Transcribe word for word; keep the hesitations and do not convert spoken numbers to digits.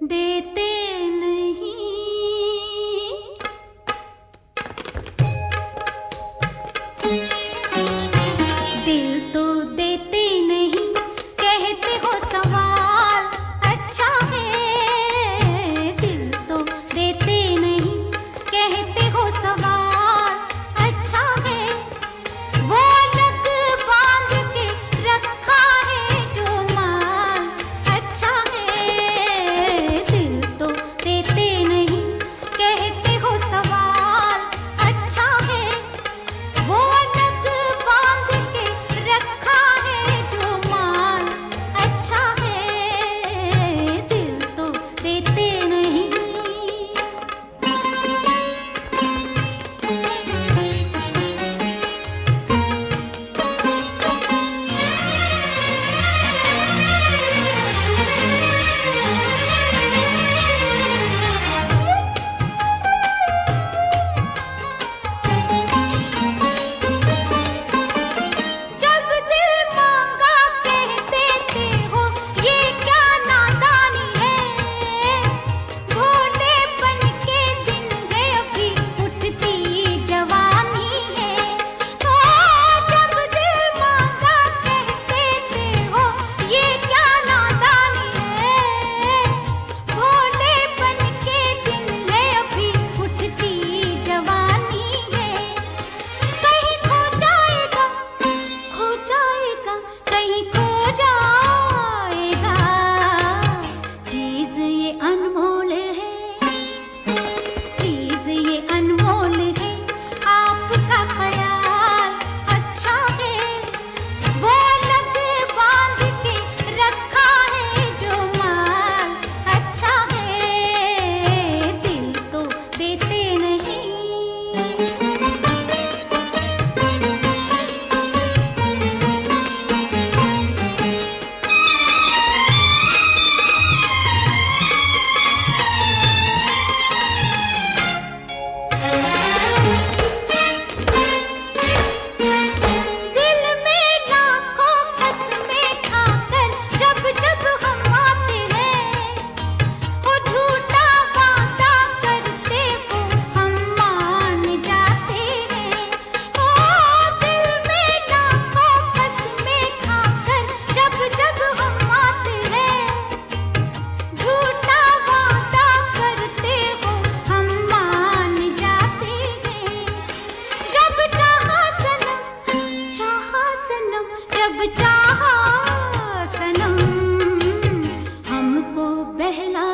देते नहीं। दिल तो देते नहीं, कहते हो सवाल अच्छा है। दिल तो देते नहीं, कहते हो सवाल अच्छा है। वो अलग बांध के रखा है जो माल अच्छा है। दिल तो देते नहीं, कहते हो सवाल अच्छा है। वो अलग बांध के रखा है जो माल अच्छा है। दिल तो देते नहीं। जब दिल मांगा कह देते हो, ये क्या नादानी है। भोलेपन के दिन है, अभी उठती जवानी है। ओ जब दिल मांगा कह देते हो, ये क्या नादानी है। भोलेपन के दिन है, अभी उठती जवानी है। कहीं खो जाएगा, खो जाएगा, कहीं खो जाएगा। चीज ये अनमोल है, चीज ये अनमोल है। आपका ख्याल अच्छा है। वो अलग बांध के रखा है जो माल अच्छा है। दिल तो देते नहीं। दिल में लाखों कसमें खाकर जब जब हम आते हैं, वो झूठा वादा करते हो हम मान जाते हैं। ओ दिल में लाखों कसमें खाकर जब जब हम आते हैं, झूठा वादा करते हो हम मान जाते हैं। जब चाहा सनम, चाहा सनम, जब चाहा सनम, हमको बहला